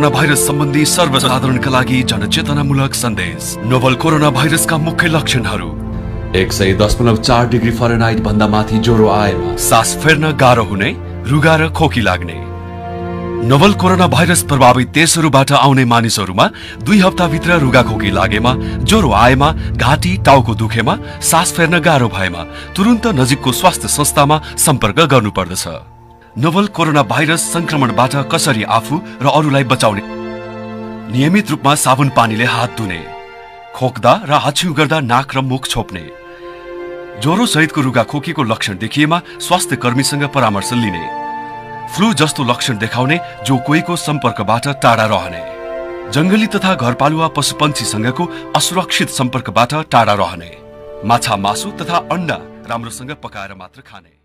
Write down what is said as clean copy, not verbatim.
Corona virus सम्बन्धी सर्वसाधारणका लागि जनचेतनामूलक सन्देश। नोभल कोरोना भाइरसका मुख्य लक्षणहरू: 110.4 डिग्री फरेनहाइट भन्दा माथि ज्वरो आएमा सास फेर्न गाह्रो हुने, रुगा र खोकी लाग्ने। नोभल कोरोना भाइरस प्रभावित देशहरूबाट आउने मानिसहरूमा 2 हप्ताभित्र रुगा खोकी लागेमा, ज्वरो आएमा, घाँटी टाउको दुखेमा, सास फेर्न गाह्रो भएमा तुरुन्त नजिकको स्वास्थ्य संस्थामा सम्पर्क गर्नुपर्दछ। नोभल कोरोना भाइरस संक्रमणबाट कसरी आफू र अरूलाई बचाउने? नियमित रूपमा साबुन पानीले हात धुने, खोक्दा र हाछ्यु गर्दा नाक र मुख छोप्ने, ज्वरो सहितको रुगा खोकीको लक्षण देखिएमा स्वास्थ्य कर्मीसँग परामर्श लिने, फ्लू जस्तो लक्षण देखाउने जो कोहीको सम्पर्कबाट टाढा रहने, जंगली तथा घरपालुवा पशुपन्छीसँगको असुरक्षित सम्पर्कबाट टाढा रहने, माछा मासु तथा अण्डा राम्रोसँग पकाएर मात्र खाने।